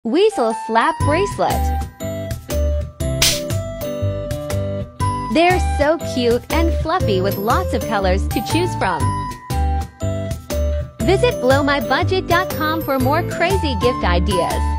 Weasel Slap Bracelet. They're so cute and fluffy with lots of colors to choose from. Visit blowmybudget.com for more crazy gift ideas.